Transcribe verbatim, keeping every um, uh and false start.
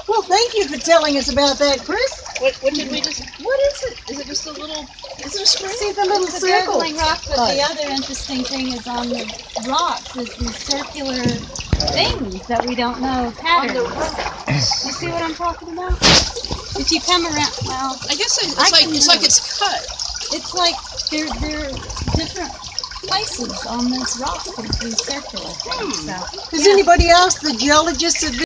Well, thank you for telling us about that, Chris. What, what did we just, what is it? Is it just a little, is it a spring? See the little It's a circle? gurgling rock, but Oh. the other interesting thing is on the rocks is these circular things that we don't know patterns. You see what I'm talking about? If you come around, well, I guess it's I like, can it's move. like it's cut. it's like there there are different places on this rock with these circular things. So, Has yeah. anybody asked the geologist